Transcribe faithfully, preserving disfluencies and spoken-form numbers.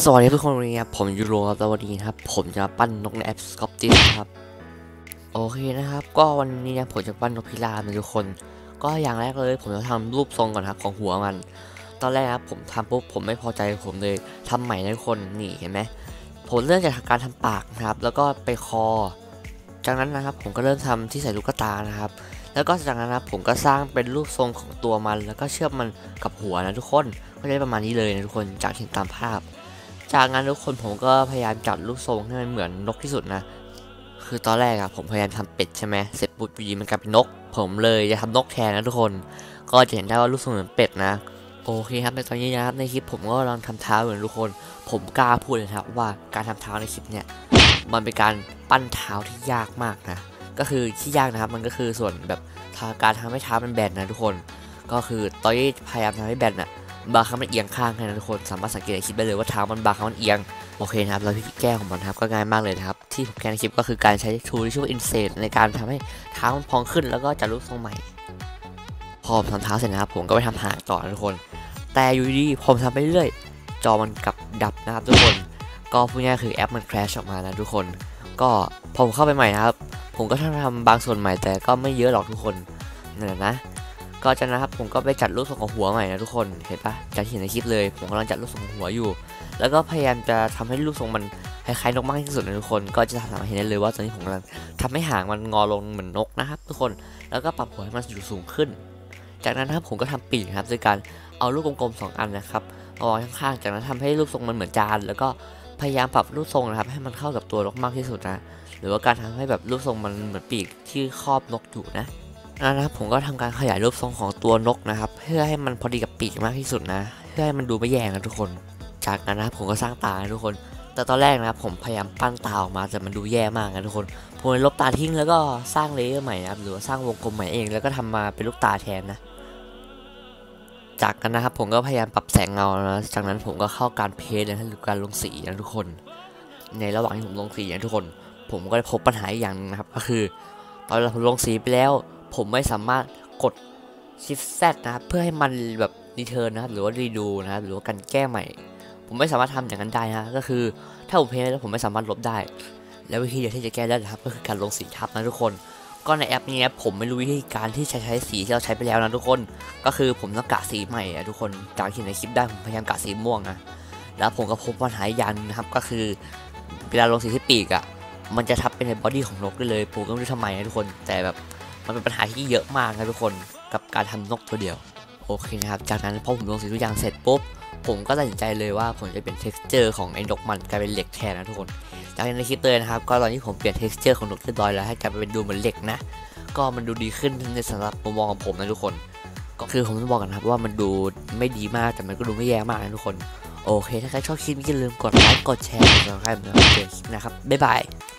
สวัสดีทุกคนวันนี้ครับผมยูโรครับแล้ววันนี้ครับผมจะปั้นนกในแอป Scoptis นะครับโอเคนะครับก็วันนี้นะผมจะปั้นนกพิราบนะทุกคนก็อย่างแรกเลยผมจะทำรูปทรงก่อนครับของหัวมันตอนแรกครับผมทำปุ๊บผมไม่พอใจผมเลยทำใหม่นะทุกคนนี่เห็นไหมผมเริ่มจากการทำปากนะครับแล้วก็ไปคอจากนั้นนะครับผมก็เริ่มทำที่ใส่ลูกตานะครับแล้วก็จากนั้นนะครับผมก็สร้างเป็นรูปทรงของตัวมันแล้วก็เชื่อมมันกับหัวนะทุกคนก็ได้ประมาณนี้เลยนะทุกคนจากที่ตามภาพจากนั้นทุกคนผมก็พยายามจัดรูปทรงให้มันเหมือนนกที่สุดนะคือตอนแรกอะผมพยายามทำเป็ดใช่ไหมเสร็จปุ๊บอยู่ดีมันกลายเป็นนกผมเลยจะทำนกแทนนะทุกคนก็จะเห็นได้ว่ารูปทรงเหมือนเป็ดนะโอเคครับในตอนนี้นะครับในคลิปผมก็ลองทำเท้าเหมือนทุกคนผมกล้าพูดเลยครับว่าการทำเท้าในคลิปเนี่ยมันเป็นการปั้นเท้าที่ยากมากนะก็คือที่ยากนะครับมันก็คือส่วนแบบการทำให้เท้ามันแบนนะทุกคนก็คือตอนที่พยายามทำให้แบนอะบางครั้งมันเอียงข้างนะทุกคนสามารถสังเกตคลิปได้เลยว่าเท้ามันบางครั้งมันเอียงโอเคนะครับแล้ววิธีแก้ของมันครับก็ง่ายมากเลยนะครับที่ผมแก้ในคลิปก็คือการใช้ทูที่ชื่อว่า Insert ในการทำให้เท้ามันพองขึ้นแล้วก็จัดรูปทรงใหม่พอผมทำเท้าเสร็จนะครับผมก็ไปทำหางต่อนะทุกคนแต่อยู่ดีผมทำไปเรื่อยจอมันกลับดับนะครับทุกคนก็พูดง่ายคือแอปมันแครชออกมานะทุกคนก็พอผมเข้าไปใหม่นะครับผมก็ทำทำบางส่วนใหม่แต่ก็ไม่เยอะหรอกทุกคนนั่นแหละนะก็จากนั้นครับผมก็ไปจัดรูปทรงของหัวใหม่นะทุกคนเห็นปะจากที่เห็นในคลิปเลยผมกำลังจัดรูปทรงของหัวอยู่แล้วก็พยายามจะทำให้รูปทรงมันคล้ายๆนกมากที่สุดนะทุกคนก็จะทำให้เห็นได้เลยว่าตอนนี้ผมกำลังทำให้หางมันงอลงเหมือนนกนะครับทุกคนแล้วก็ปรับหัวให้มันอยู่สูงขึ้นจากนั้นครับผมก็ทำปีกครับด้วยการเอาลูกกลมๆสองอันนะครับเอาวางข้างๆจากนั้นทำให้รูปทรงมันเหมือนจานแล้วก็พยายามปรับรูปทรงนะครับให้มันเข้ากับตัวนกมากที่สุดนะหรือว่าการทำให้แบบรูปทรงมันเหมือนปีกที่ครอบนกอยู่นะนะครับผมก็ทำการขยายรูปทรงของตัวนกนะครับเพื่อให้มันพอดีกับปีกมากที่สุดนะเพื่อให้มันดูไม่แย่นะทุกคนจากนั้นนะครับผมก็สร้างตาทุกคนแต่ตอนแรกนะครับผมพยายามปั้นตาออกมาแต่มันดูแย่มากนะทุกคนผมเลยลบตาทิ้งแล้วก็สร้างเลเยอร์ใหม่นะครับหรือว่าสร้างวงกลมใหม่เองแล้วก็ทำมาเป็นลูกตาแทนนะจากนั้นนะครับผมก็พยายามปรับแสงเงานะจากนั้นผมก็เข้าการเพลย์นะหรือการลงสีนะทุกคนในระหว่างที่ผมลงสีนะทุกคนผมก็ได้พบปัญหาอย่างนึงนะครับก็คือตอนเราผมลงสีไปแล้วผมไม่สามารถกด Shift Z นะครับเพื่อให้มันแบบรีเทิร์นนะครับหรือว่ารีดูนะครับหรือว่าการแก้ใหม่ผมไม่สามารถทำอย่างนั้นได้นะก็คือถ้าผมเพลย์แล้วผมไม่สามารถลบได้แล้ววิธีเดียวที่จะแก้ได้นะครับก็คือการลงสีทับนะทุกคนก็ในแอปนี้ผมไม่รู้วิธีการที่จะใช้สีที่เราใช้ไปแล้วนะทุกคนก็คือผมต้องกะสีใหม่นะทุกคนจากที่ในคลิปได้ผมพยายามกะสีม่วงนะแล้วผมก็พบปัญหาอย่างนึงนะครับก็คือเวลาลงสีที่ปีกอ่ะมันจะทับเป็นในบอดี้ของนกได้เลยผมก็ไม่รู้ทำไมนะทุกคนแต่แบบมันเป็นปัญหาที่เยอะมากนะทุกคนกับการทำนกตัวเดียวโอเคนะครับจากนั้นพอผมลงสีทุกอย่างเสร็จปุ๊บผมก็ตัดสินใจเลยว่าผมจะเปลี่ยน texture ของไอ้นกมันกลายเป็นเหล็กแทนนะทุกคนจากในคลิปเลยนะครับก็ตอนที่ผมเปลี่ยน texture ของนกเรียบร้อยแล้วให้กลายเป็นดูเหมือนเหล็กนะก็มันดูดีขึ้นในสำหรับมุมมองของผมนะทุกคนก็คือผมต้องบอกกันครับว่ามันดูไม่ดีมากแต่มันก็ดูไม่แย่มากนะทุกคนโอเคถ้าใครชอบคลิปนี้อย่าลืมกดไลค์กดแชร์กดซับสไครบ์นะครับเจอคลิปนะครับบ๊ายบาย